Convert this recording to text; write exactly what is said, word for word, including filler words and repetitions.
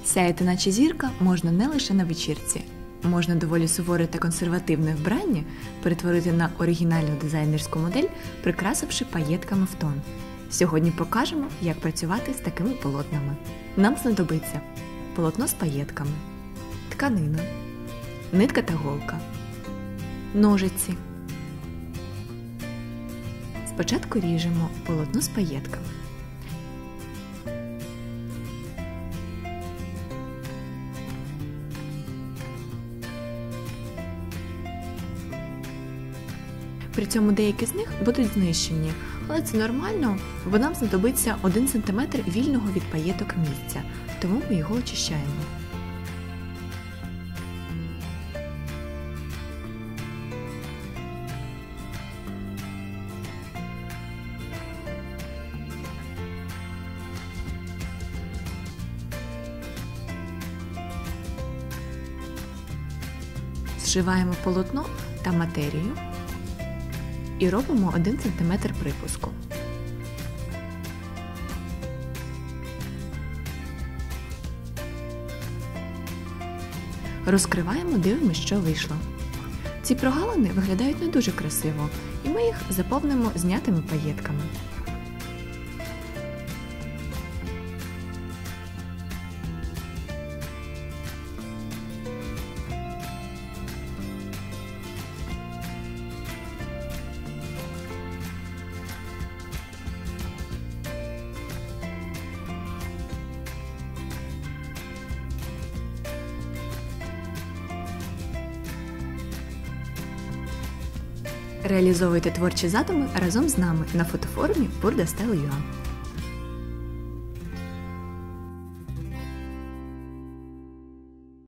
Сяяти наче зірка можна не лише на вечірці. Можна доволі суворе та консервативне вбрання перетворити на оригінальну дизайнерську модель, прикрасивши паєтками в тон. Сьогодні покажемо, як працювати з такими полотнами. Нам знадобиться полотно з паєтками, тканина, нитка та голка, ножиці. Спочатку ріжемо полотно з паєтками. При цьому деякі з них будуть знищені, але це нормально, бо нам знадобиться один сантиметр вільного від паєток місця, тому ми його очищаємо. Зшиваємо полотно та матерію і робимо один сантиметр припуску. Розкриваємо, дивимося, що вийшло. Ці прогалини виглядають не дуже красиво, і ми їх заповнимо знятими паєтками. Реалізовуйте творчі задуми разом з нами на фотофорумі Burda Style точка ю а.